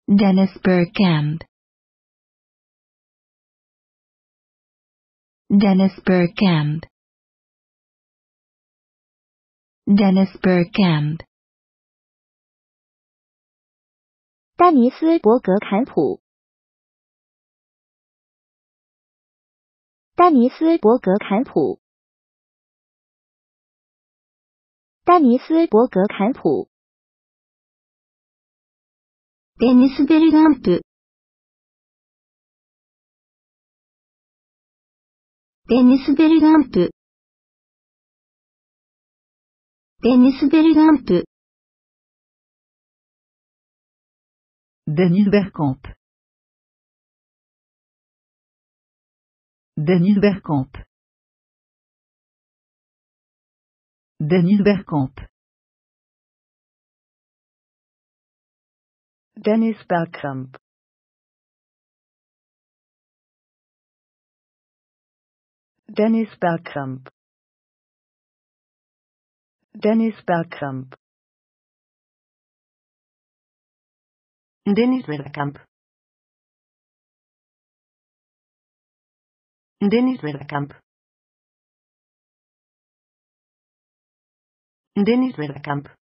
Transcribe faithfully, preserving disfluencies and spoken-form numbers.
Dennis Bergkamp. Dennis Bergkamp. Dennis Bergkamp. 丹尼斯·伯格坎普。丹尼斯·伯格坎普。丹尼斯·伯格坎普。 デニス・ベルガンプ。デニス・ベルガンプ。デニス・ベルガンプ。 Dennis Bergkamp. Dennis Bergkamp. Dennis Bergkamp. Dennis Bergkamp. Dennis Bergkamp. Dennis Bergkamp. Dennis Bergkamp. Dennis Bergkamp. Dennis Bergkamp.